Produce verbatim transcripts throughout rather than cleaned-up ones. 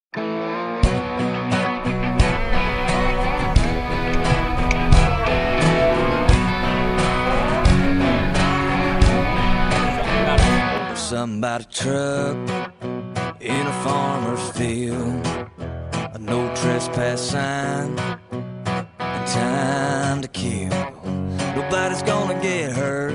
Something about a truck in a farmer's field, a no trespass sign, and time to kill. Nobody's gonna get hurt,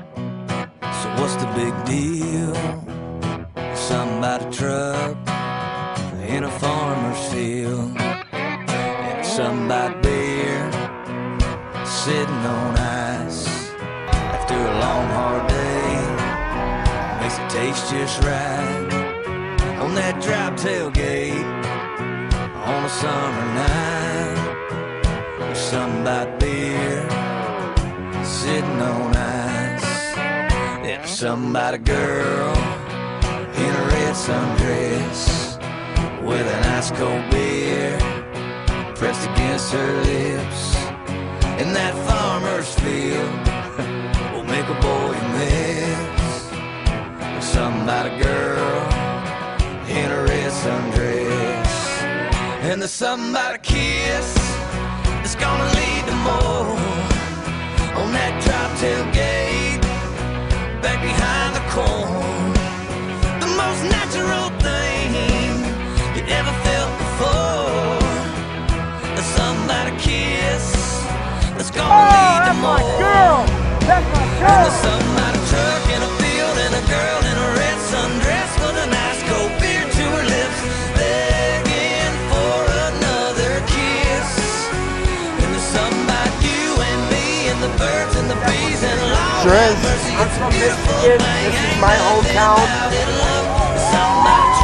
so what's the big deal? Something about a truck in a farmer's field, and something about beer sitting on ice after a long hard day. Makes it taste just right on that drop tailgate on a summer night. There's something about beer sitting on ice. And there's something about a girl in a red sundress with an ice cold beer pressed against her lips. And that farmer's field will make a boy miss. Something about a girl in a red sundress, and there's something about a kiss that's gonna lead to more on that drop tailgate back behind the corn. The most natural thing you ever felt before. There's something about a kiss that's gonna oh, lead to that's more. My girl. That's my girl. And there's something about a truck in a field and a girl in a red sundress with a nice cold beer to her lips, begging for another kiss. And there's something about you and me and the birds and the bees and Lord sure is. mercy, I'm from Michigan. This is my hometown. There's something about a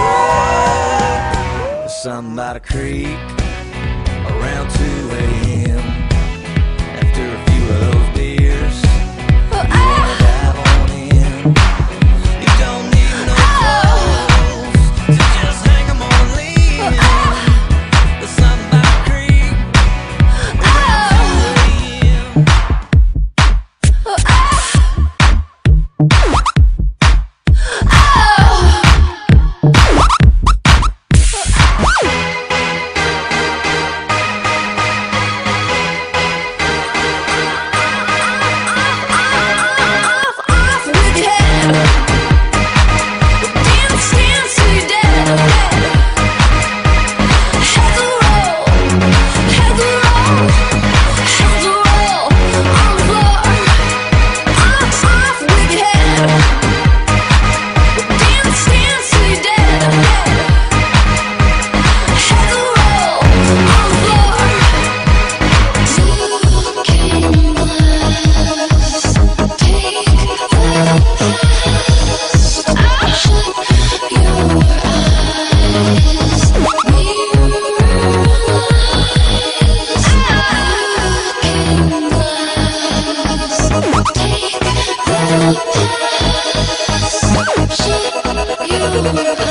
truck. There's something about a creek around two A M after a few of those beers. You